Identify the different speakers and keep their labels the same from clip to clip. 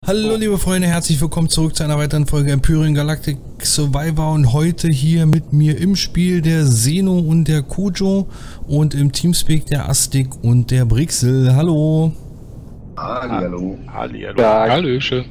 Speaker 1: Hallo liebe Freunde, herzlich willkommen zurück zu einer weiteren Folge Empyrean Galactic Survivor und heute hier mit mir im Spiel der Zeno und der Kojo und im Teamspeak der Astik und der Brixel. Hallo.
Speaker 2: Hallihallo.
Speaker 3: Hallihallo.
Speaker 2: Hallöche.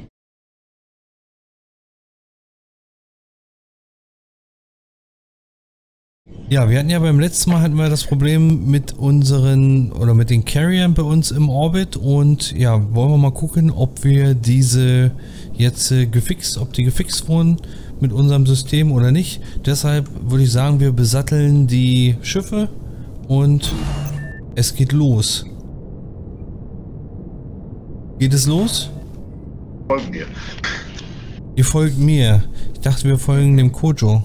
Speaker 1: Ja, wir hatten ja beim letzten Mal hatten wir das Problem mit mit den Carriern bei uns im Orbit und ja, wollen wir mal gucken, ob wir diese jetzt ob die gefixt wurden mit unserem System oder nicht. Deshalb würde ich sagen, wir besatteln die Schiffe und es geht los. Geht es los?
Speaker 3: Folgen wir.
Speaker 1: Ihr folgt mir. Ich dachte, wir folgen dem Kojo.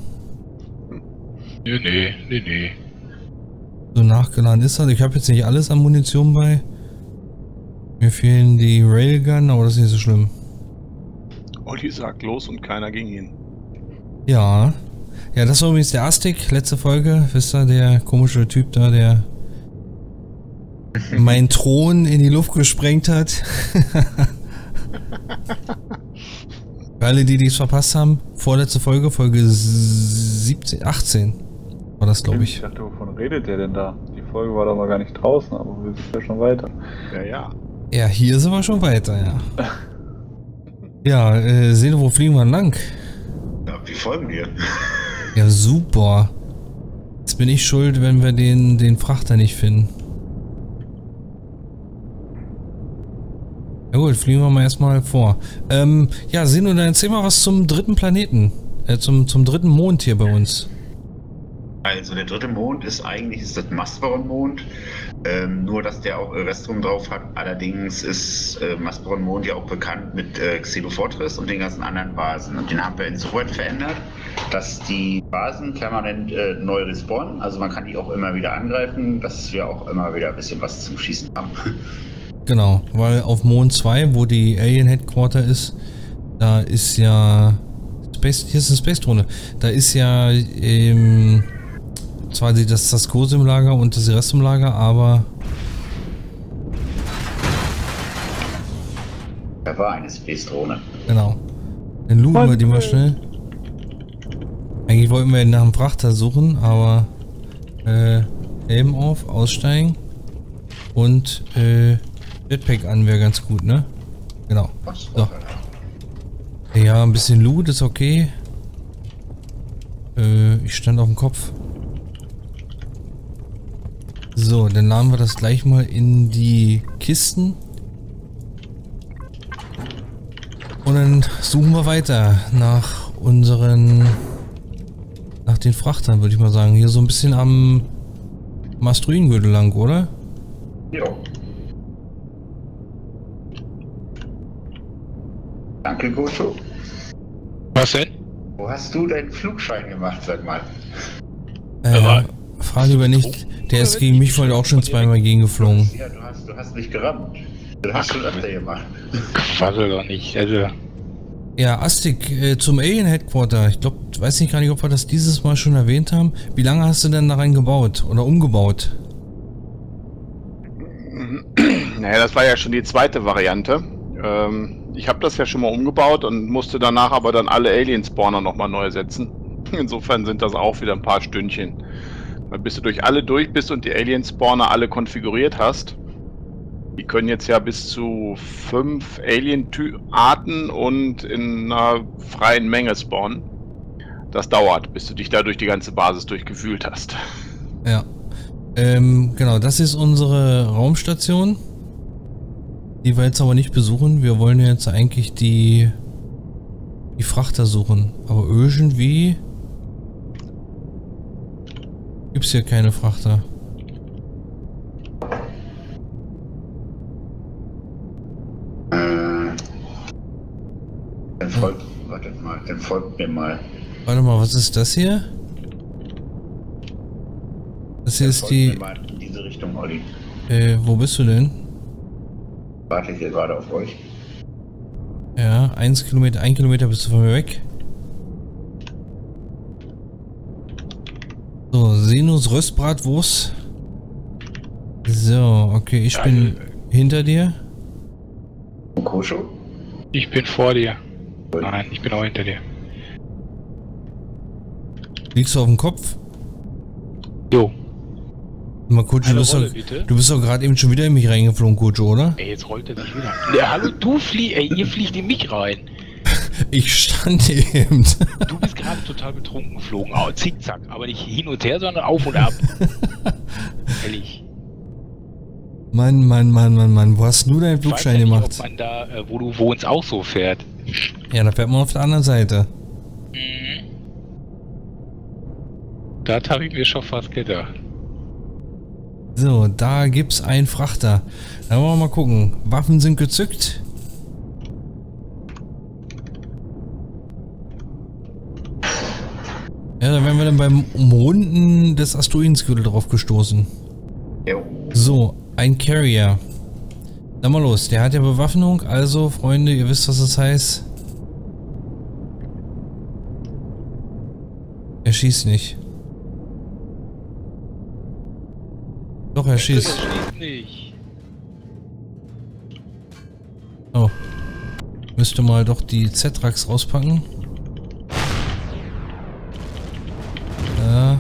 Speaker 2: Nee.
Speaker 1: So nachgeladen ist das. Ich habe jetzt nicht alles an Munition bei. Mir fehlen die Railgun, aber das ist nicht so schlimm.
Speaker 3: Olli sagt los und keiner ging hin.
Speaker 1: Ja. Ja, das war übrigens der Astik, letzte Folge. Wisst ihr, der komische Typ da, der meinen Thron in die Luft gesprengt hat. Für alle, die es verpasst haben, vorletzte Folge, Folge 18 war das, glaube ich.
Speaker 4: Ich dachte, wovon redet der denn da? Die Folge war doch mal gar nicht draußen, aber wir sind ja schon weiter.
Speaker 3: Ja.
Speaker 1: Ja, hier sind wir schon weiter, ja. Ja, sehen wir, wo fliegen wir lang?
Speaker 3: Ja, wie folgen wir?
Speaker 1: Ja, super. Jetzt bin ich schuld, wenn wir den Frachter nicht finden. Ja gut, fliegen wir mal erstmal vor. Ja, Sino, dann erzähl mal was zum dritten Planeten. Zum dritten Mond hier bei uns.
Speaker 3: Also der dritte Mond ist das Mastbaron-Mond, nur dass der auch Restrum drauf hat. Allerdings ist Mastbaron-Mond ja auch bekannt mit Xenofortress und den ganzen anderen Basen. Und den haben wir insoweit verändert, dass die Basen permanent neu respawnen. Also man kann die auch immer wieder angreifen, dass wir auch immer wieder ein bisschen was zum Schießen haben.
Speaker 1: Genau, weil auf Mond 2, wo die Alien Headquarter ist, da ist ja hier ist eine Space-Drohne. Da ist ja zwar das Kurs im Lager und das Rest im Lager, aber
Speaker 3: Da war eine Space-Drohne.
Speaker 1: genau. Dann looten wir die mal schnell. Eigentlich wollten wir nach dem Frachter suchen, aber Helm auf, aussteigen und Jetpack an wäre ganz gut, ne? Genau. So. Ja, ein bisschen Loot ist okay. Ich stand auf dem Kopf. So, dann laden wir das gleich mal in die Kisten. Und dann suchen wir weiter nach den Frachtern, würde ich mal sagen. Hier so ein bisschen am Asteroidengürtel lang, oder?
Speaker 3: Ja. Danke, Goto.
Speaker 2: Was denn?
Speaker 3: Wo hast du deinen Flugschein gemacht, sag mal?
Speaker 1: Frage über nicht. Der ist gegen mich wohl auch schon zweimal gegengeflogen.
Speaker 3: Ja, du hast mich gerammt. Du hast schon öfter gemacht.
Speaker 2: Quassel doch nicht, also.
Speaker 1: Ja, Astik, zum Alien Headquarter. Ich glaube, weiß nicht gar nicht, ob wir das dieses Mal schon erwähnt haben. Wie lange hast du denn da rein gebaut oder umgebaut?
Speaker 5: Naja, das war ja schon die zweite Variante. Ich habe das ja schon mal umgebaut und musste danach aber dann alle Alien-Spawner nochmal neu setzen. Insofern sind das auch wieder ein paar Stündchen. Weil bis du durch alle durch bist und die Alien-Spawner alle konfiguriert hast, die können jetzt ja bis zu 5 Alien-Arten und in einer freien Menge spawnen. Das dauert, bis du dich da durch die ganze Basis durchgefühlt hast.
Speaker 1: Ja. Genau, das ist unsere Raumstation. Die wir jetzt aber nicht besuchen. Wir wollen jetzt eigentlich die Frachter suchen. Aber irgendwie gibt es hier keine Frachter.
Speaker 3: Dann folgt mir mal.
Speaker 1: Warte mal, was ist das hier? Das hier ist die...
Speaker 3: Mir mal in diese Richtung, Olli.
Speaker 1: Wo bist du denn?
Speaker 3: Warte hier gerade auf euch.
Speaker 1: Ja, 1 Kilometer bist du von mir weg. So, Sinus Röstbratwurst. So, okay, ich bin hinter dir.
Speaker 3: Kosho?
Speaker 2: Ich bin vor dir. Nein, ich bin auch hinter dir.
Speaker 1: Liegst du auf dem Kopf?
Speaker 2: Jo.
Speaker 1: Mal Kutsche,
Speaker 2: Eine Rolle, bitte.
Speaker 1: du bist doch gerade eben schon wieder in mich reingeflogen, Kutsche, oder?
Speaker 2: Ey, jetzt rollt er sich wieder. Ja, hallo, ihr fliegt in mich rein.
Speaker 1: Ich stand eben.
Speaker 2: Du bist gerade total betrunken geflogen. Oh, zickzack. Aber nicht hin und her, sondern auf und ab. Ehrlich.
Speaker 1: Mann. Wo hast du deinen Flugschein
Speaker 2: Ich weiß ja
Speaker 1: gemacht?
Speaker 2: nicht, ob man da, wo du wohnst, auch so fährt.
Speaker 1: Ja, da fährt man auf der anderen Seite.
Speaker 2: Mhm. Das habe ich mir schon fast gedacht.
Speaker 1: So, da gibt's einen Frachter. Da wollen wir mal gucken. Waffen sind gezückt. Ja, da werden wir dann beim Umrunden des Asteroidengürtel drauf gestoßen.
Speaker 3: Jo.
Speaker 1: So, ein Carrier. Dann mal los. Der hat ja Bewaffnung. Also, Freunde, ihr wisst, was das heißt. Er schießt nicht. Doch, er schießt.
Speaker 2: Das schießt nicht.
Speaker 1: Oh. Müsste mal doch die Z-Rax rauspacken. Ja.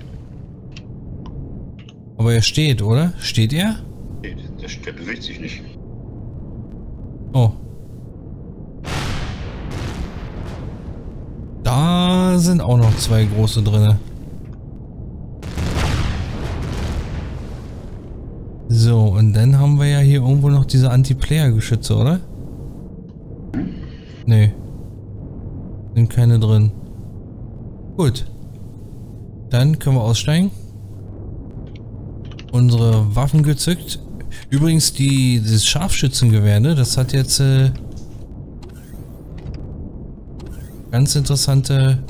Speaker 1: Aber er steht, oder? Steht er?
Speaker 3: Der bewegt sich nicht.
Speaker 1: Oh. Da sind auch noch zwei große drinne. So, und dann haben wir ja hier irgendwo noch diese Anti-Player-Geschütze, oder? Nee. Sind keine drin. Gut. Dann können wir aussteigen. Unsere Waffen gezückt. Übrigens, dieses Scharfschützengewehr, ne? Das hat jetzt ganz interessante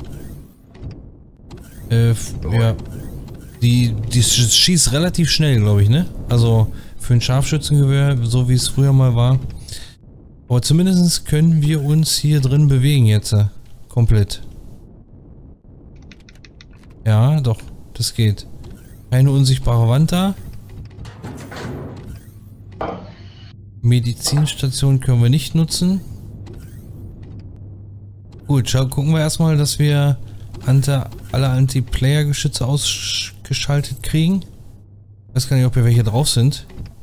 Speaker 1: ja. Die schießt relativ schnell, glaube ich, ne? Also für ein Scharfschützengewehr, so wie es früher mal war. Aber zumindest können wir uns hier drin bewegen jetzt. Komplett. Ja, doch. Das geht. Keine unsichtbare Wand da. Medizinstation können wir nicht nutzen. Gut, gucken wir erstmal, dass wir alle Anti-Player-Geschütze ausgeschaltet kriegen. Ich weiß gar nicht, ob hier welche drauf sind.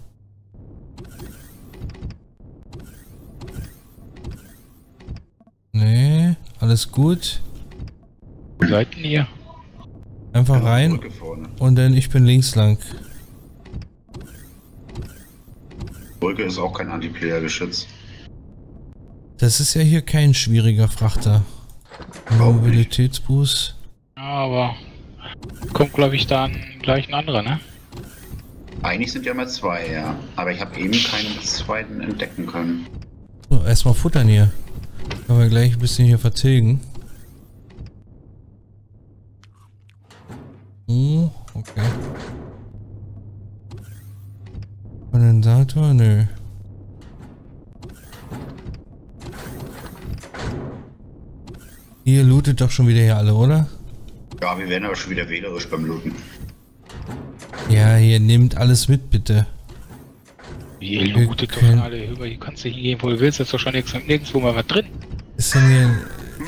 Speaker 1: Nee, alles gut.
Speaker 2: Wo seid ihr?
Speaker 1: Einfach rein und dann ich bin links lang.
Speaker 3: Brücke ist auch kein Anti-Player-Geschütz.
Speaker 1: Das ist ja hier kein schwieriger Frachter. Mobilitätsboost.
Speaker 2: Aber kommt, glaube ich, dann gleich ein anderer, ne?
Speaker 3: Eigentlich sind ja mal zwei, ja. Aber ich habe eben keinen zweiten entdecken können.
Speaker 1: So, erstmal futtern hier. Können wir gleich ein bisschen hier vertilgen. Oh, okay. Kondensator? Nö. Ihr lootet doch schon wieder hier alle, oder?
Speaker 3: Ja, wir werden aber schon wieder wählerisch beim Looten.
Speaker 1: Ja, hier nehmt alles mit, bitte.
Speaker 2: Ihr lootet doch schon alle über. Hier kannst du hingehen, wo du willst. Da ist doch schon nirgendwo mal was drin.
Speaker 1: Ist denn hier...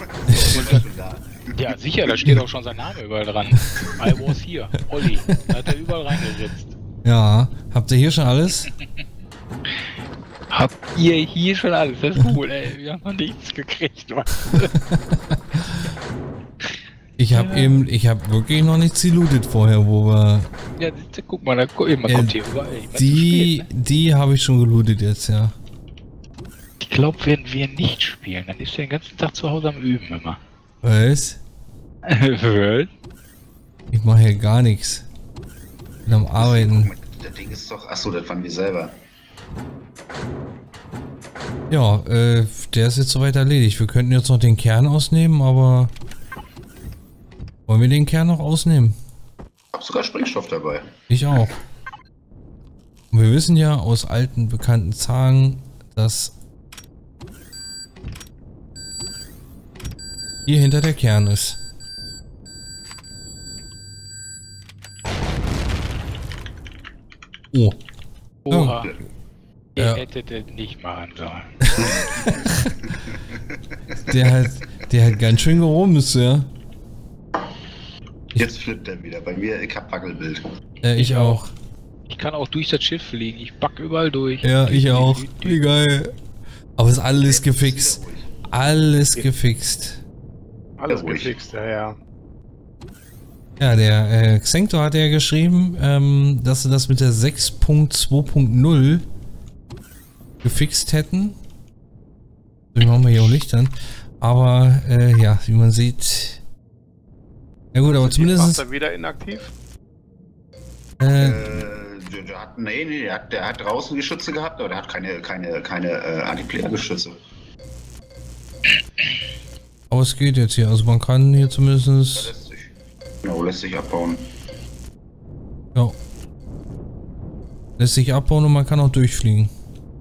Speaker 2: Ja, sicher, da steht auch schon sein Name überall dran. I was here, Olli. Da hat er überall reingeritzt.
Speaker 1: Ja, habt ihr hier schon alles?
Speaker 2: Habt ihr hier schon alles? Das ist cool, ey. Wir haben noch nichts gekriegt, Mann.
Speaker 1: Ich habe wirklich noch nichts gelootet vorher, wo wir...
Speaker 2: Ja, guck mal, man kommt hier überall.
Speaker 1: Die habe ich schon gelootet jetzt, ja.
Speaker 2: Ich glaube, werden wir nicht spielen, dann ist er den ganzen Tag zu Hause am Üben immer.
Speaker 1: Was?
Speaker 2: Was?
Speaker 1: Ich mache hier gar nichts. Bin am Arbeiten.
Speaker 3: Das Ding ist doch... Achso, das waren wir selber.
Speaker 1: Ja, der ist jetzt soweit erledigt. Wir könnten jetzt noch den Kern ausnehmen, aber... Wollen wir den Kern noch ausnehmen?
Speaker 3: Ich hab sogar Sprengstoff dabei.
Speaker 1: Ich auch. Und wir wissen ja aus alten bekannten Zahlen, dass hier hinter der Kern ist. Oh.
Speaker 2: Oha. Ihr
Speaker 1: Ja.
Speaker 2: hättet es nicht machen sollen.
Speaker 1: Der hat ganz schön gerumst, ja.
Speaker 3: Jetzt flippt er wieder. Bei mir, ich hab Wackelbild.
Speaker 1: Ich auch.
Speaker 2: Ich kann auch durch das Schiff fliegen. Ich back überall durch.
Speaker 1: Ja, ich auch. Wie geil. Aber ist alles gefixt. Alles gefixt.
Speaker 5: Alles
Speaker 3: ruhig.
Speaker 5: gefixt, ja.
Speaker 1: Ja, der Xenctor hat ja geschrieben, dass sie das mit der 6.2.0 gefixt hätten. So machen wir hier auch Licht an. Aber, ja, wie man sieht. Ja gut, aber zumindest.
Speaker 5: Ist er wieder inaktiv?
Speaker 3: Der hat draußen Geschütze gehabt, aber der hat keine Antiplayer-Geschütze.
Speaker 1: Aber es geht jetzt hier. Also man kann hier zumindest.
Speaker 3: Lässt sich abbauen.
Speaker 1: Ja. Lässt sich abbauen und man kann auch durchfliegen.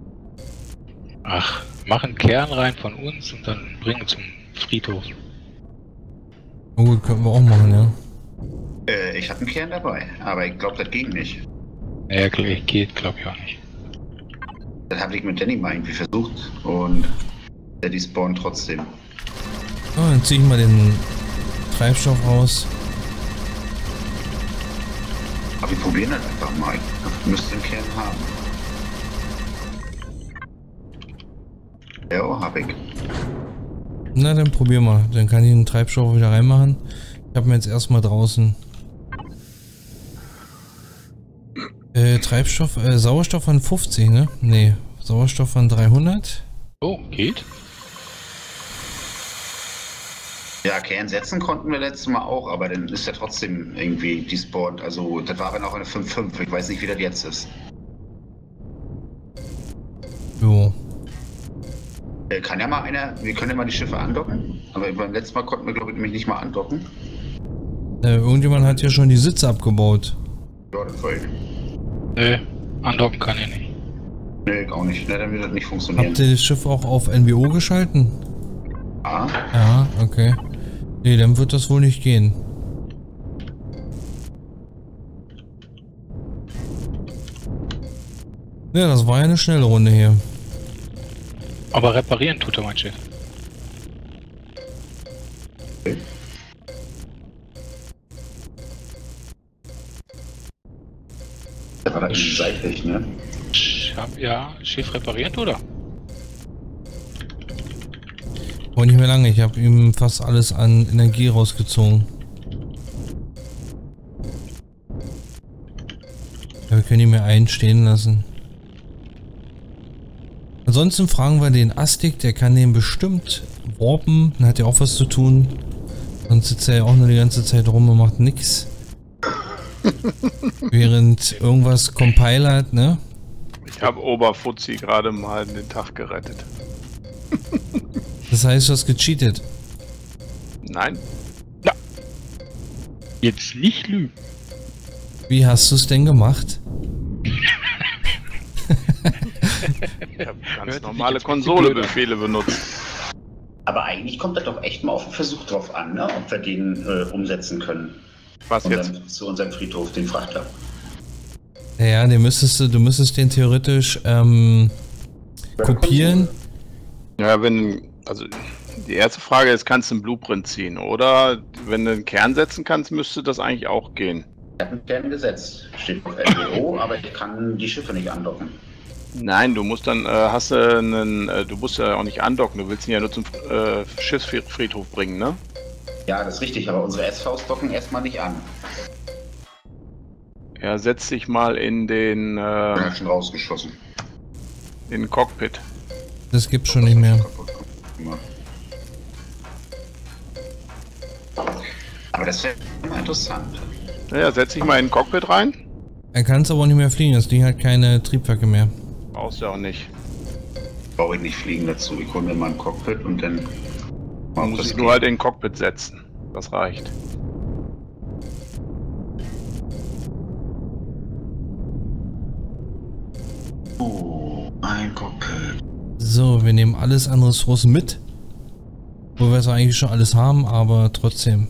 Speaker 2: Ach, mach einen Kern rein von uns und dann bringen zum Friedhof.
Speaker 1: Oh gut, können wir auch machen, ja.
Speaker 3: Ich habe einen Kern dabei, aber ich glaube, das ging nicht.
Speaker 2: Naja, geht, glaube ich auch nicht.
Speaker 3: Das habe ich mit Danny mal irgendwie versucht und der despawnt trotzdem.
Speaker 1: So, dann ziehe ich mal den Treibstoff raus.
Speaker 3: Aber wir probieren das einfach mal. Ich müsste einen Kern haben. Ja, hab ich.
Speaker 1: Na, dann probier mal. Dann kann ich den Treibstoff wieder reinmachen. Ich habe mir jetzt erstmal draußen Treibstoff, Sauerstoff von 50, ne? Nee, Sauerstoff von 300.
Speaker 2: Oh, geht?
Speaker 3: Ja, Kern setzen konnten wir letztes Mal auch, aber dann ist er trotzdem irgendwie despawned. Also, das war dann auch eine 5.5. Ich weiß nicht, wie das jetzt ist.
Speaker 1: Jo.
Speaker 3: Kann ja mal einer, wir können ja mal die Schiffe andocken, aber beim letzten Mal konnten wir, glaube ich, nämlich nicht mal andocken.
Speaker 1: Irgendjemand hat ja schon die Sitze abgebaut.
Speaker 3: Ja, das war ich.
Speaker 2: Nö, andocken kann ich nicht.
Speaker 3: Nee, ich auch nicht. Ne, dann wird das nicht funktionieren.
Speaker 1: Habt ihr das Schiff auch auf NWO geschalten?
Speaker 3: Ah,
Speaker 1: Ja, okay. Nee, dann wird das wohl nicht gehen. Ja, das war ja eine schnelle Runde hier.
Speaker 2: Aber reparieren tut er mein Schiff.
Speaker 3: das war da irgendwie seitlich, ne?
Speaker 2: Ja, Schiff reparieren tut er.
Speaker 1: Aber nicht mehr lange, ich habe ihm fast alles an Energie rausgezogen. Ja, wir können ihn mehr einstehen lassen. Ansonsten fragen wir den Astik, der kann den bestimmt warpen, dann hat er auch was zu tun. Sonst sitzt er ja auch nur die ganze Zeit rum und macht nix. Während irgendwas compilert, ne?
Speaker 5: Ich habe Oberfuzzi gerade mal den Tag gerettet.
Speaker 1: Das heißt, du hast gecheatet.
Speaker 5: Nein,
Speaker 2: Jetzt nicht lügen.
Speaker 1: Wie hast du es denn gemacht?
Speaker 5: ich habe
Speaker 2: Hört
Speaker 5: ganz
Speaker 2: sich
Speaker 5: normale
Speaker 2: jetzt
Speaker 5: Konsolebefehle benutzt.
Speaker 3: Aber eigentlich kommt das doch echt mal auf den Versuch drauf an, ne? Ob wir den umsetzen können.
Speaker 5: Was jetzt?
Speaker 3: Zu unserem Friedhof, den Frachter.
Speaker 1: Ja, du müsstest den theoretisch kopieren.
Speaker 5: Ja, also die erste Frage ist, kannst du einen Blueprint ziehen? Oder wenn du einen Kern setzen kannst, müsste das eigentlich auch gehen.
Speaker 3: Ich habe einen Kern gesetzt. Steht auf LWO, aber ich kann die Schiffe nicht andocken.
Speaker 5: Nein, du musst dann, du musst ja auch nicht andocken, du willst ihn ja nur zum Schiffsfriedhof bringen, ne?
Speaker 3: Ja, das ist richtig, aber unsere SVs docken erstmal nicht an.
Speaker 5: Ja, setz dich mal in den,
Speaker 3: Ich bin ja schon rausgeschossen.
Speaker 5: in den Cockpit.
Speaker 1: Das gibt's schon nicht mehr.
Speaker 3: Aber das wäre immer interessant.
Speaker 5: Naja, setz dich mal in den Cockpit rein.
Speaker 1: Er kann es aber auch nicht mehr fliegen, das Ding hat keine Triebwerke mehr.
Speaker 5: Brauchst du auch nicht.
Speaker 3: Brauche ich nicht fliegen dazu. Ich hole mir mal ein Cockpit und dann.
Speaker 5: Du musst dich nur halt in den Cockpit setzen. Das reicht.
Speaker 3: Oh, ein Cockpit.
Speaker 1: So, wir nehmen alles an Ressourcen mit. Wo wir es eigentlich schon alles haben, aber trotzdem.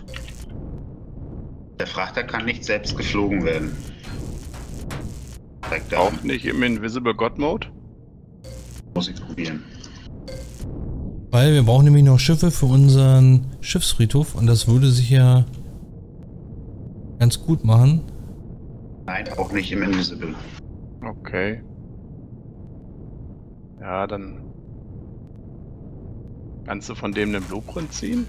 Speaker 3: Der Frachter kann nicht selbst geflogen werden. direkt da.
Speaker 5: Auch nicht im Invisible God Mode?
Speaker 3: Muss ich probieren.
Speaker 1: Weil wir brauchen nämlich noch Schiffe für unseren Schiffsfriedhof und das würde sich ja ganz gut machen.
Speaker 3: Nein, auch nicht im Invisible.
Speaker 5: Okay. Ja, dann kannst du von dem den Blueprint ziehen?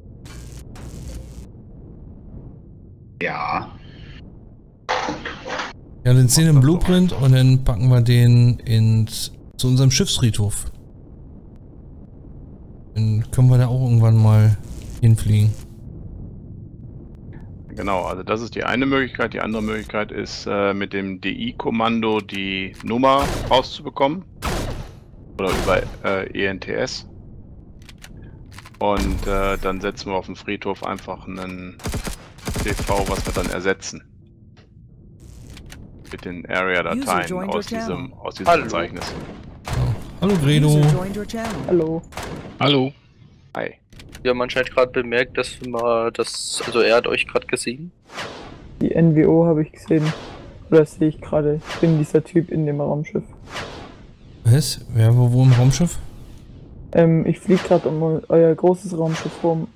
Speaker 3: Ja.
Speaker 1: Ja, dann ziehen wir den Blueprint und dann packen wir den zu unserem Schiffsfriedhof. Dann können wir da auch irgendwann mal hinfliegen.
Speaker 5: Genau, also das ist die eine Möglichkeit. Die andere Möglichkeit ist, mit dem DI-Kommando die Nummer rauszubekommen. Oder über ENTS. Und dann setzen wir auf dem Friedhof einfach einen TV, was wir dann ersetzen. Mit den Area-Dateien aus diesem Verzeichnis.
Speaker 1: Hallo Gredo.
Speaker 6: Hallo.
Speaker 2: Hallo.
Speaker 5: Hi.
Speaker 6: Ja, man scheint gerade bemerkt, dass also er hat euch gerade gesehen.
Speaker 7: Die NWO habe ich gesehen. Oder das sehe ich gerade. Ich bin dieser Typ in dem Raumschiff.
Speaker 1: Was? Wer wo im Raumschiff?
Speaker 7: Ich fliege gerade um euer großes Raumschiff rum.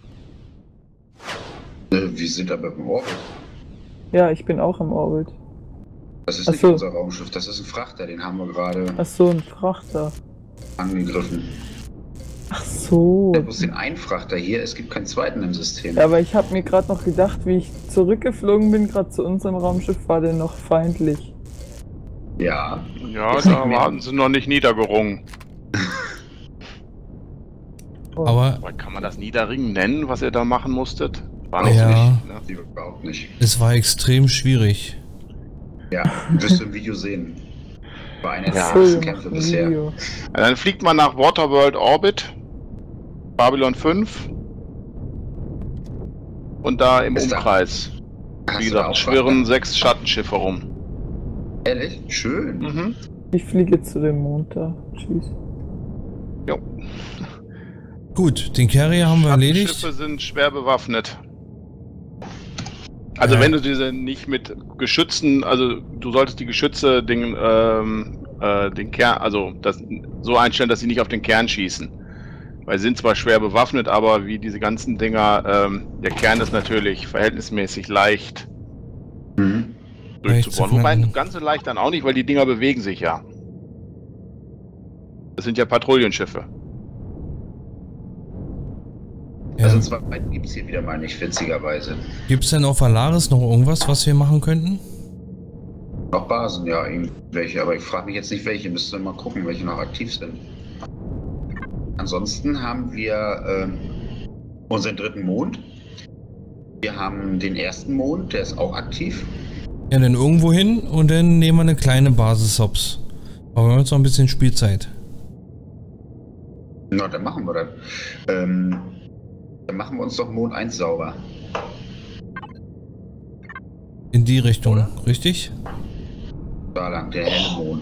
Speaker 3: Wir sind aber im Orbit.
Speaker 7: Ja, ich bin auch im Orbit.
Speaker 3: Das ist
Speaker 7: Ach
Speaker 3: nicht
Speaker 7: so.
Speaker 3: unser Raumschiff, das ist ein Frachter, den haben wir gerade
Speaker 7: Ach so, ein Frachter.
Speaker 3: angegriffen.
Speaker 7: Ach so.
Speaker 3: Es muss den einen Frachter hier, es gibt keinen zweiten im System.
Speaker 7: Ja, aber ich habe mir gerade noch gedacht, wie ich zurückgeflogen bin, gerade zu unserem Raumschiff, war der noch feindlich.
Speaker 3: Ja.
Speaker 5: Ja, da waren sie noch nicht niedergerungen.
Speaker 7: Oh.
Speaker 1: Aber
Speaker 5: Aber kann man das Niederringen nennen, was ihr da machen musstet? War noch
Speaker 1: Ja.
Speaker 5: nicht, ne?
Speaker 3: Die überhaupt nicht.
Speaker 1: es war extrem schwierig.
Speaker 3: Ja, wirst du im Video sehen. War einer der
Speaker 5: Ja.
Speaker 7: So,
Speaker 3: ersten
Speaker 7: ihr
Speaker 3: Kämpfe
Speaker 7: macht ein
Speaker 3: bisher.
Speaker 7: Video.
Speaker 5: Dann fliegt man nach Waterworld Orbit, Babylon 5 und da im
Speaker 3: Ist da-
Speaker 5: Umkreis,
Speaker 3: Hast
Speaker 5: wie
Speaker 3: du da auch
Speaker 5: gesagt, schwirren
Speaker 3: Frachter?
Speaker 5: 6 Schattenschiffe rum.
Speaker 3: Ehrlich? Schön.
Speaker 5: Mhm.
Speaker 7: Ich fliege zu dem Mond da. Tschüss.
Speaker 5: Jo.
Speaker 1: Gut, den Carrier haben wir erledigt.
Speaker 5: Schattenschiffe sind schwer bewaffnet. Also
Speaker 1: Ja.
Speaker 5: wenn du diese nicht mit Geschützen, also du solltest die Geschütze den Kern, also das so einstellen, dass sie nicht auf den Kern schießen. Weil sie sind zwar schwer bewaffnet, aber wie diese ganzen Dinger, der Kern ist natürlich verhältnismäßig leicht
Speaker 3: Mhm.
Speaker 5: durchzubohren. Wobei
Speaker 1: verwenden.
Speaker 5: ganz so leicht dann auch nicht, weil die Dinger bewegen sich ja. Das sind ja Patrouillenschiffe.
Speaker 1: Ja.
Speaker 3: Also zwei gibt es hier wieder mal nicht, witzigerweise.
Speaker 1: Gibt es denn auf Valaris noch irgendwas, was wir machen könnten?
Speaker 3: Noch Basen, ja, irgendwelche, aber ich frage mich jetzt nicht welche, müsst ihr mal gucken, welche noch aktiv sind. Ansonsten haben wir unseren dritten Mond. Wir haben den ersten Mond, der ist auch aktiv.
Speaker 1: Ja, dann irgendwo hin und dann nehmen wir eine kleine Basis hops. Aber wir haben jetzt noch ein bisschen Spielzeit.
Speaker 3: Na, dann machen wir das. Dann machen wir uns doch Mond 1 sauber.
Speaker 1: In die Richtung,
Speaker 3: Oder?
Speaker 1: richtig?
Speaker 3: Da lang, der helle Mond.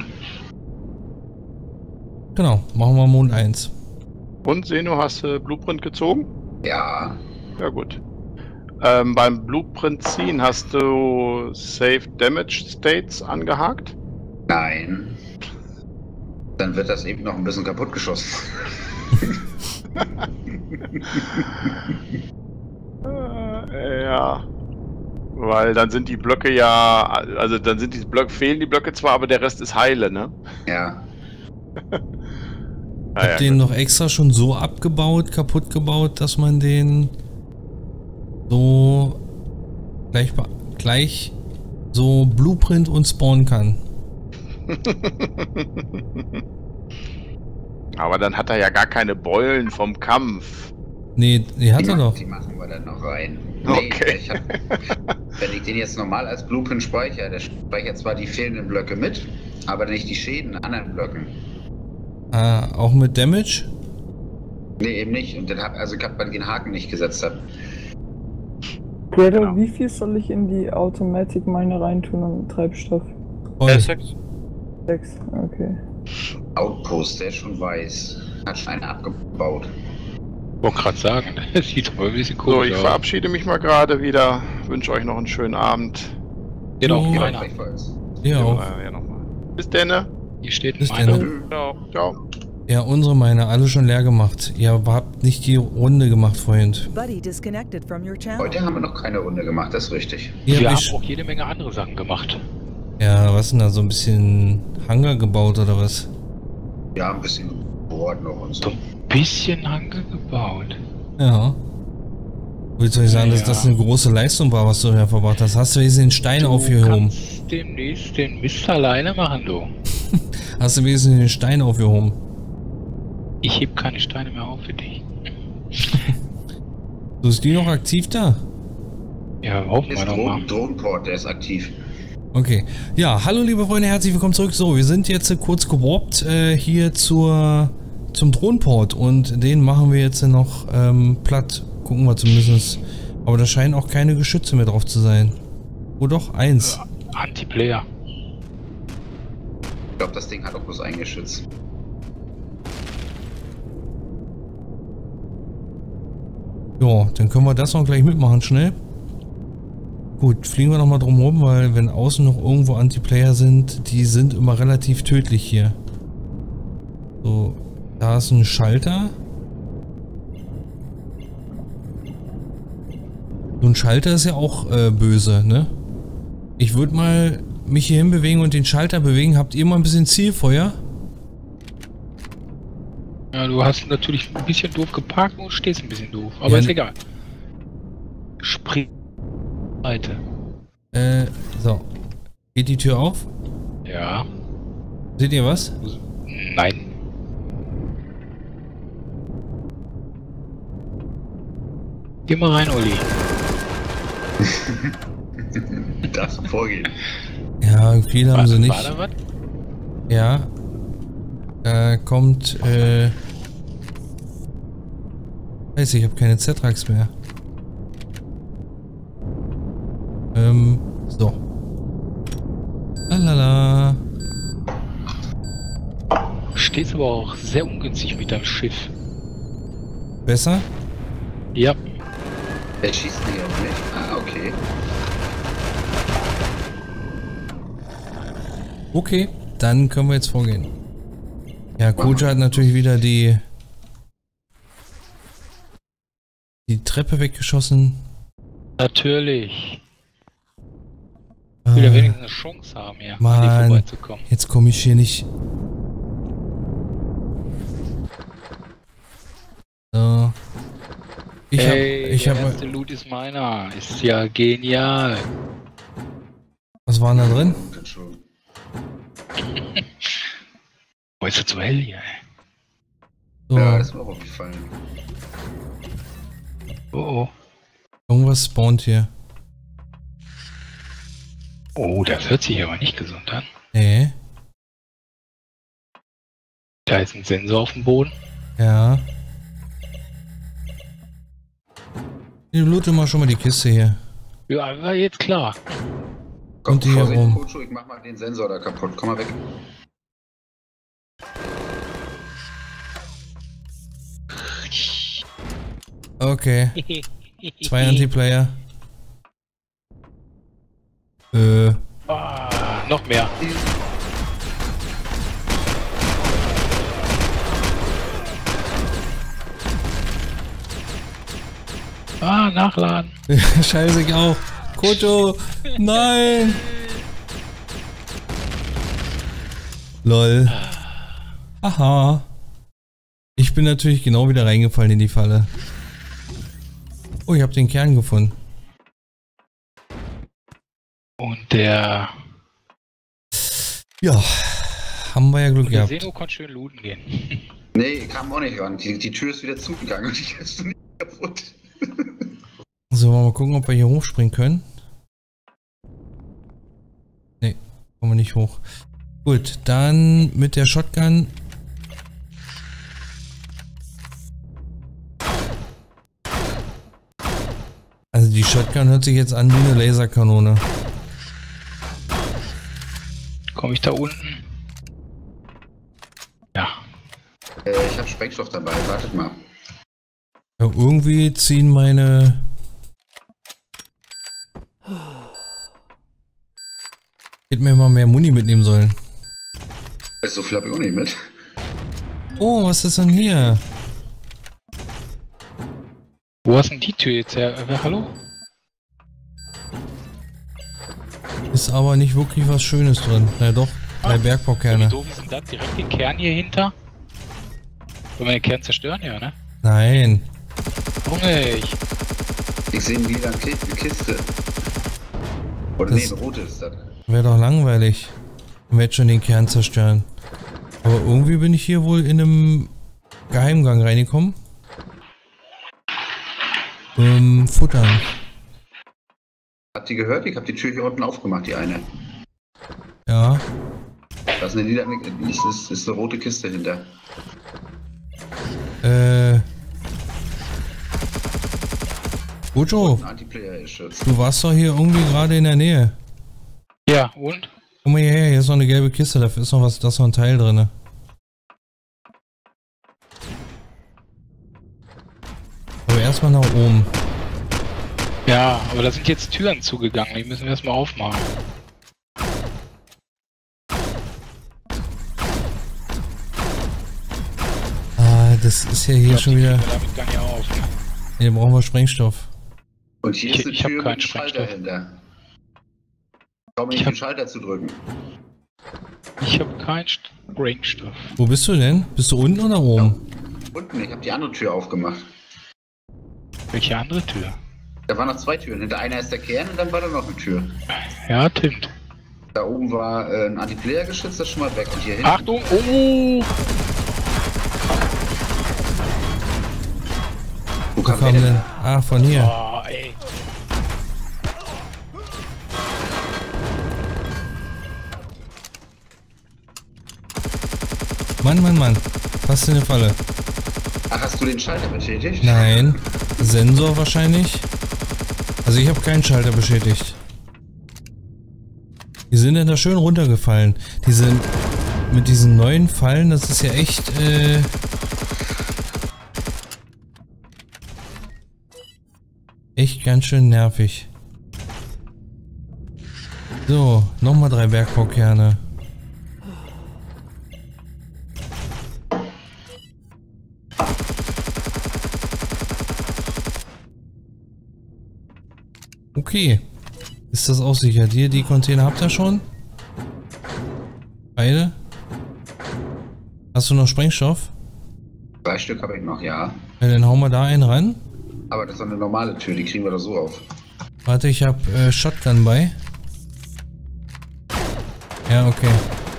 Speaker 1: Genau, machen wir Mond 1.
Speaker 5: Und Seno, hast du Blueprint gezogen?
Speaker 3: Ja,
Speaker 5: Ja gut. Beim Blueprint ziehen hast du Save Damage States angehakt?
Speaker 3: nein. Dann wird das eben noch ein bisschen kaputt geschossen.
Speaker 5: Ja. Weil dann sind die Blöcke ja, also dann sind die Blöcke, fehlen die Blöcke zwar, aber der Rest ist heile, ne?
Speaker 3: Ja.
Speaker 1: Hab den noch extra schon so abgebaut, kaputt gebaut, dass man den so gleich so Blueprint und spawnen kann.
Speaker 5: Aber dann hat er ja gar keine Beulen vom Kampf.
Speaker 1: Nee, die hat er doch.
Speaker 3: Die machen wir dann noch rein.
Speaker 5: Okay.
Speaker 3: Wenn ich den jetzt normal als Blueprint speichere, der speichert zwar die fehlenden Blöcke mit, aber nicht die Schäden an anderen Blöcken.
Speaker 1: Ah, auch mit Damage?
Speaker 3: Nee, eben nicht. Und dann weil ich den Haken nicht gesetzt habe.
Speaker 7: Gredo,
Speaker 5: Genau.
Speaker 7: wie viel soll ich in die Automatic Mine reintun an Treibstoff?
Speaker 1: Voll.
Speaker 6: 6.
Speaker 7: 6, okay.
Speaker 3: Outpost, der ist schon weiß. Hat schon eine abgebaut.
Speaker 2: Wollte gerade sagen, das sieht aber ein bisschen
Speaker 5: So,
Speaker 2: komisch
Speaker 5: ich
Speaker 2: aus.
Speaker 5: verabschiede mich mal gerade wieder. Wünsche euch noch einen schönen Abend.
Speaker 2: Genau,
Speaker 1: Jo.
Speaker 2: meiner.
Speaker 3: Gleichfalls.
Speaker 1: Ja, auch.
Speaker 5: Ja, nochmal. Bis dann.
Speaker 2: Hier steht
Speaker 1: Bis
Speaker 2: meiner.
Speaker 1: dann.
Speaker 5: Ciao. Ciao.
Speaker 1: Ja, unsere meine, alle schon leer gemacht. Ihr habt nicht die Runde gemacht vorhin.
Speaker 8: Buddy disconnected from your channel.
Speaker 3: Heute haben wir noch keine Runde gemacht, das ist richtig.
Speaker 1: Ihr
Speaker 2: Wir
Speaker 1: habt
Speaker 2: haben auch jede Menge andere Sachen gemacht.
Speaker 1: ja, was denn da, so ein bisschen Hangar gebaut oder was?
Speaker 3: Ja, ein bisschen Board noch und so.
Speaker 2: So ein bisschen Hange gebaut.
Speaker 1: Ja. Willst du nicht sagen, dass
Speaker 2: Ja.
Speaker 1: das eine große Leistung war, was du da verbracht hast? Hast du wenigstens den Stein
Speaker 2: Du
Speaker 1: aufgehoben?
Speaker 2: kannst demnächst den Mist alleine machen, du.
Speaker 1: Hast du wenigstens den Stein aufgehoben?
Speaker 2: Ich heb keine Steine mehr auf für dich.
Speaker 1: So, ist die noch aktiv da?
Speaker 2: Ja, hoffen wir
Speaker 3: Ist
Speaker 2: doch mal.
Speaker 3: Drohnenport, der ist aktiv.
Speaker 1: Okay. Ja, hallo liebe Freunde, herzlich willkommen zurück. So, wir sind jetzt kurz gewarpt hier zum Drohnenport und den machen wir jetzt noch platt. Gucken wir zumindest. Aber da scheinen auch keine Geschütze mehr drauf zu sein. Oh doch, eins.
Speaker 2: Anti-Player.
Speaker 3: Ich glaube, das Ding hat auch bloß ein Geschütz.
Speaker 1: Ja, dann können wir das noch gleich mitmachen, schnell. Gut, fliegen wir nochmal drum rum, weil wenn außen noch irgendwo Anti-Player sind, die sind immer relativ tödlich hier. So, da ist ein Schalter. So ein Schalter ist ja auch böse, ne? Ich würde mal mich hier hinbewegen und den Schalter bewegen. Habt ihr mal ein bisschen Zielfeuer?
Speaker 2: Ja, du hast natürlich ein bisschen doof geparkt und stehst ein bisschen doof. Aber
Speaker 1: Ja,
Speaker 2: ist egal. Spring. Seite.
Speaker 1: So. Geht die Tür auf?
Speaker 2: Ja.
Speaker 1: Seht ihr was?
Speaker 2: Nein. Geh mal rein, Olli.
Speaker 3: Darfst du vorgehen.
Speaker 1: Ja, viele haben sie nicht.
Speaker 2: War da was?
Speaker 1: Ja. Kommt, Scheiße, ich habe keine Z-Rax mehr. So. Lalala.
Speaker 2: Du stehst aber auch sehr ungünstig mit deinem Schiff.
Speaker 1: Besser?
Speaker 2: Ja.
Speaker 3: Der schießt nicht auf mich. Ah, okay.
Speaker 1: Okay, dann können wir jetzt vorgehen. Ja, Koja hat natürlich wieder die Treppe weggeschossen.
Speaker 2: Natürlich. Wieder wenigstens eine Chance haben, hier an dir
Speaker 1: Mann,
Speaker 2: vorbeizukommen.
Speaker 1: jetzt komme ich hier nicht. So. Ich
Speaker 2: Der
Speaker 1: hab
Speaker 2: erste Loot ist meiner. Ist ja genial.
Speaker 1: was war denn da drin?
Speaker 3: Dann schon.
Speaker 2: Wo ist er zu hell hier? Ey?
Speaker 1: So,
Speaker 3: Ja, das ist mir auch aufgefallen.
Speaker 2: Oh,
Speaker 1: irgendwas spawnt hier.
Speaker 2: oh. Oh, das hört sich aber nicht gesund an.
Speaker 1: Nee.
Speaker 2: Da ist ein Sensor auf dem Boden.
Speaker 1: Ja. Ich loote mal schon mal die Kiste hier.
Speaker 2: Ja, war jetzt klar.
Speaker 3: Komm,
Speaker 1: Und die hier
Speaker 3: Vorsicht,
Speaker 1: rum.
Speaker 3: Kocho, ich mach mal den Sensor da kaputt. Komm mal weg.
Speaker 1: Okay. 2 Anti-Player.
Speaker 2: Ah, noch mehr. Ah, nachladen.
Speaker 1: Scheiße, ich auch. Koto, nein! Lol. Aha. Ich bin natürlich genau wieder reingefallen in die Falle. Oh, ich habe den Kern gefunden.
Speaker 2: Und der
Speaker 1: Ja, haben wir ja Glück
Speaker 2: der
Speaker 1: gehabt.
Speaker 2: Seno konnte schön looten gehen.
Speaker 3: Nee, ich kam auch nicht ran. Die Tür ist wieder zugegangen und ich ist nicht kaputt.
Speaker 1: So, wollen wir mal gucken, ob wir hier hochspringen können. Nee, kommen wir nicht hoch. Gut, dann mit der Shotgun. Also die Shotgun hört sich jetzt an wie eine Laserkanone.
Speaker 2: Komme ich da unten? Ja.
Speaker 3: Ich habe Sprengstoff dabei, wartet mal.
Speaker 1: Ja, irgendwie ziehen meine... Hätte mir mal mehr Muni mitnehmen sollen.
Speaker 3: So viel habe ich auch nicht mit.
Speaker 1: Oh, was ist denn hier?
Speaker 2: Wo hast denn die Tür jetzt her? Hallo?
Speaker 1: Ist aber nicht wirklich was Schönes drin. Na doch, 3
Speaker 2: Wie
Speaker 1: Bergbaukerne.
Speaker 2: doof ist denn das? Direkt den Kern hier hinter? Wollen wir den Kern zerstören, ja, ne?
Speaker 1: Nein.
Speaker 2: Junge,
Speaker 3: Ich sehe eine lila Kiste. Oder
Speaker 1: Das-
Speaker 3: nee, eine rote ist das.
Speaker 1: Wäre doch langweilig. Wenn wir jetzt schon den Kern zerstören. Aber irgendwie bin ich hier wohl in einem Geheimgang reingekommen. Futtern.
Speaker 3: Habt ihr gehört? Ich habe die Tür hier unten aufgemacht, die eine.
Speaker 1: Ja.
Speaker 3: Da ist eine lila, ist eine rote Kiste hinter.
Speaker 1: Bojo,
Speaker 3: Ein Anti-Player-Schutz.
Speaker 1: du warst doch hier irgendwie gerade in der Nähe.
Speaker 2: ja, und?
Speaker 1: Komm mal hierher, hier ist noch eine gelbe Kiste, da ist noch was, da ist noch ein Teil drin. Aber erstmal nach oben.
Speaker 2: Ja, aber da sind jetzt Türen zugegangen, die müssen wir erstmal aufmachen.
Speaker 1: Ah, das ist ja hier
Speaker 2: Ich glaub,
Speaker 1: schon
Speaker 2: die
Speaker 1: wieder.
Speaker 2: kriegen wir damit gar nicht auf, ne?
Speaker 1: Hier brauchen wir Sprengstoff.
Speaker 3: Und hier
Speaker 2: Ich-
Speaker 3: ist eine
Speaker 2: ich hab
Speaker 3: Tür
Speaker 2: keinen
Speaker 3: mit einem Schalter
Speaker 2: Sprengstoff.
Speaker 3: hinter. Komm
Speaker 2: Ich
Speaker 3: nicht,
Speaker 2: hab-
Speaker 3: den Schalter zu drücken.
Speaker 2: Ich habe keinen Sprengstoff.
Speaker 1: Wo bist du denn? Bist du unten oder oben?
Speaker 3: Unten, ich habe die andere Tür aufgemacht.
Speaker 2: Welche andere Tür?
Speaker 3: Da waren noch 2 Türen. Hinter einer ist der Kern und dann war da noch eine Tür.
Speaker 2: Ja, stimmt.
Speaker 3: Da oben war ein Anti-Player-Geschütz, das ist schon mal weg. Und hier hinten.
Speaker 2: Achtung! Oh!
Speaker 3: Wo
Speaker 1: Wo
Speaker 3: kam
Speaker 1: kam
Speaker 3: der
Speaker 1: denn?
Speaker 3: denn?
Speaker 1: Ah, von hier.
Speaker 2: Oh, ey.
Speaker 1: Mann. Fast in eine Falle.
Speaker 3: Ach, hast du den Schalter betätigt?
Speaker 1: Nein. Sensor wahrscheinlich. Also ich habe keinen Schalter beschädigt. Die sind denn da schön runtergefallen. Diese mit diesen neuen Fallen, das ist ja echt echt ganz schön nervig. So, nochmal 3 Bergbaukerne. Okay. Ist das auch sicher? Die Container habt ihr schon? Beide? Hast du noch Sprengstoff?
Speaker 3: 3 Stück habe ich noch, ja.
Speaker 1: Ja, dann hauen wir da einen ran.
Speaker 3: Aber das ist doch eine normale Tür, die kriegen wir doch so auf.
Speaker 1: Warte, ich hab Shotgun bei. Ja, okay.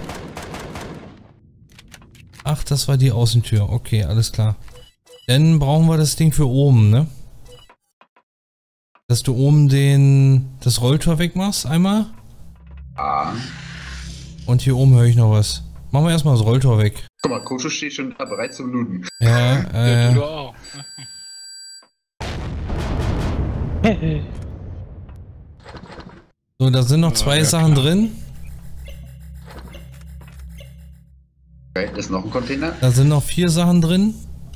Speaker 1: Ach, das war die Außentür. Okay, alles klar. Dann brauchen wir das Ding für oben, ne? Dass du oben das Rolltor wegmachst, einmal.
Speaker 3: Ah.
Speaker 1: Und hier oben höre ich noch was. Machen wir erstmal das Rolltor weg.
Speaker 3: Guck mal, Kocho steht schon da, bereit zum Looten.
Speaker 1: Ja,
Speaker 2: Ja, du auch.
Speaker 1: so, da sind noch 2
Speaker 2: ja,
Speaker 1: Sachen
Speaker 2: klar.
Speaker 1: drin.
Speaker 3: Da hinten ist noch ein Container.
Speaker 1: Da sind noch 4 Sachen drin.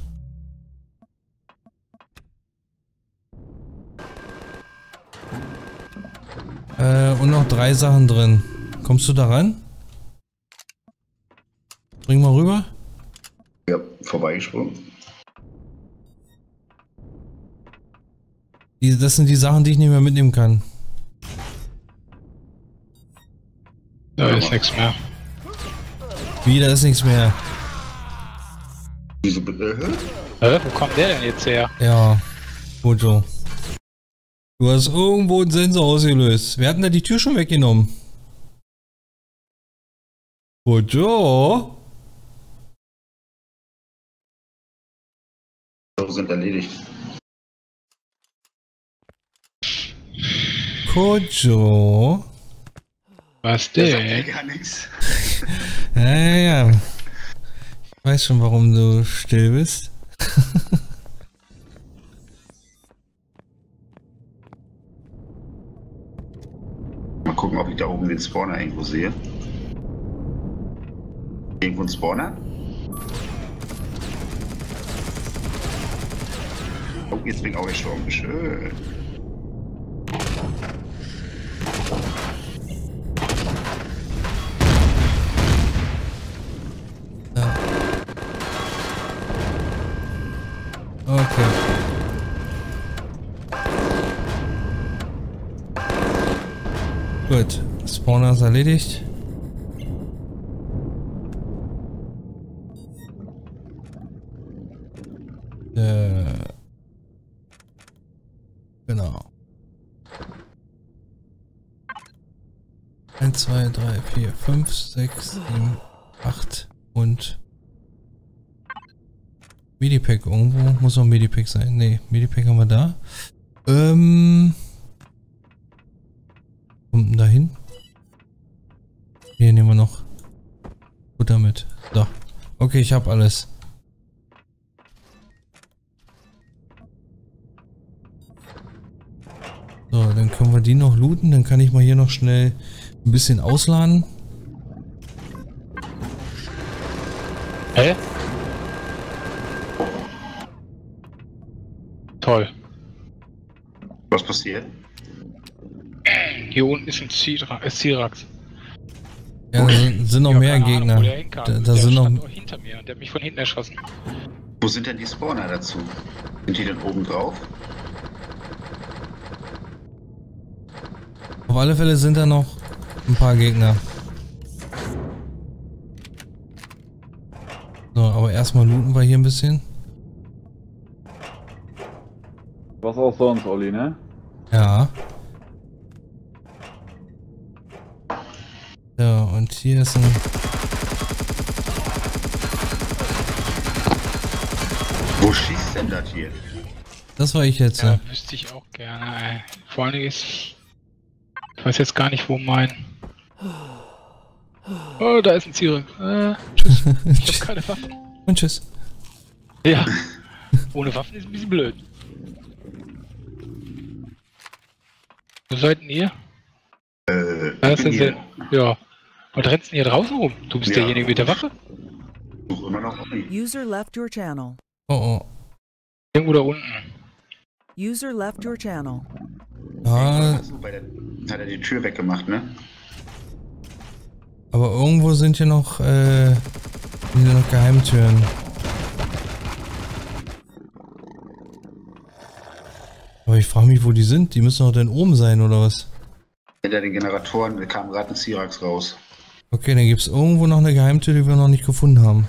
Speaker 1: Und noch 3 Sachen drin. Kommst du da ran? Bring mal rüber.
Speaker 3: Ja, vorbeigesprungen.
Speaker 1: Das sind die Sachen, die ich nicht mehr mitnehmen kann.
Speaker 2: Da ist nichts mehr.
Speaker 1: Wieder ist nichts mehr.
Speaker 3: Wieso
Speaker 2: Wo kommt der denn jetzt her?
Speaker 1: Ja, gut so. Du hast irgendwo einen Sensor ausgelöst. Wir hatten da die Tür schon weggenommen. Gut so.
Speaker 3: sind erledigt.
Speaker 1: Kojo.
Speaker 2: Was
Speaker 3: Der sagt mir
Speaker 2: denn?
Speaker 3: gar nichts.
Speaker 1: Ja. Ich weiß schon, warum du still bist.
Speaker 3: Mal gucken, ob ich da oben den Spawner irgendwo sehe. Irgendwo ein Spawner? Oh, jetzt bin ich auch gestorben. Schön.
Speaker 1: Okay. Gut, Spawner ist erledigt. Genau. 1, 2, 3, 4, 5, 6, 7, 8 und Medipack irgendwo. Muss noch ein Medipack sein. Ne, Medipack haben wir da. Kommt denn da hin? Hier nehmen wir noch Futter mit. So. Okay, ich habe alles. So, dann können wir die noch looten. Dann kann ich mal hier noch schnell ein bisschen ausladen.
Speaker 2: Hä? Toll.
Speaker 3: Was passiert?
Speaker 2: Hier unten ist ein Cyrax.
Speaker 1: Ja, da sind noch mehr Gegner. Da sind noch.
Speaker 2: Hinter mir und der hat mich von hinten erschossen.
Speaker 3: Wo sind denn die Spawner dazu? Sind die denn oben drauf?
Speaker 1: Auf alle Fälle sind da noch ein paar Gegner. So, aber erstmal looten wir hier ein bisschen.
Speaker 4: Was auch sonst, Olli, ne?
Speaker 1: Ja. So, und hier ist ein...
Speaker 3: Wo schießt denn das hier?
Speaker 1: Das war ich jetzt.
Speaker 2: Ja, wüsste ich auch gerne, ey. Vor allen Dingen ist... Ich weiß jetzt gar nicht, wo mein... Oh, da ist ein Cyrax. Tschüss. Ich hab keine Waffen.
Speaker 1: Und tschüss.
Speaker 2: Ja. Ohne Waffen ist ein bisschen blöd. Wo seid denn ihr? Da ist der Sinn. Ja. Und rennst du hier draußen rum? Du bist derjenige mit der Waffe?
Speaker 3: Ich suche immer noch Olli.
Speaker 8: User left your channel.
Speaker 1: Oh oh.
Speaker 2: Irgendwo da unten.
Speaker 8: User left your channel.
Speaker 1: Ja,
Speaker 3: Achso, hat er die Tür weggemacht, ne?
Speaker 1: aber irgendwo sind hier noch Geheimtüren. Aber ich frage mich, wo die sind. Die müssen doch dann oben sein, oder was?
Speaker 3: Hinter den Generatoren, da kam gerade ein Cyrax raus.
Speaker 1: Okay, dann gibt es irgendwo noch eine Geheimtür, die wir noch nicht gefunden haben.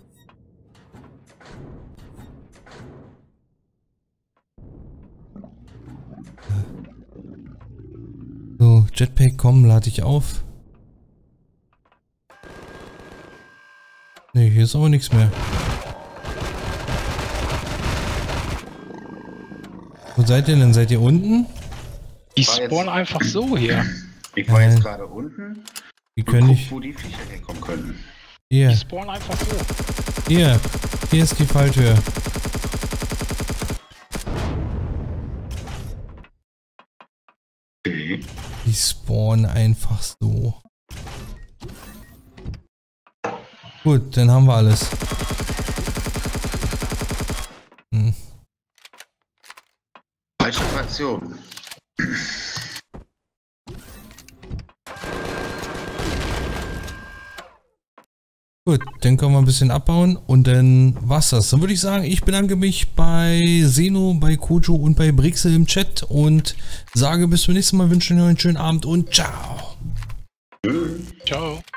Speaker 1: So, Jetpack, komm, lade ich auf. Ne, hier ist aber nichts mehr. Wo seid ihr denn? Seid ihr unten?
Speaker 2: Die
Speaker 3: War jetzt-
Speaker 2: spawnen einfach so hier.
Speaker 3: Ich war jetzt gerade unten
Speaker 1: Die
Speaker 3: und
Speaker 1: können
Speaker 3: guck,
Speaker 1: nicht.
Speaker 3: wo die Viecher herkommen können.
Speaker 1: Hier,
Speaker 2: Die spawnen einfach so.
Speaker 1: hier. Hier ist die Falltür.
Speaker 3: Okay.
Speaker 1: Die spawnen einfach so. Gut, dann haben wir alles. Hm.
Speaker 3: Falsche Fraktion.
Speaker 1: Gut, dann können wir ein bisschen abbauen und dann war's das. Dann würde ich sagen, ich bedanke mich bei Seno, bei Kojo und bei Brixel im Chat und sage bis zum nächsten Mal, wünsche euch einen schönen Abend und ciao.
Speaker 2: Ciao.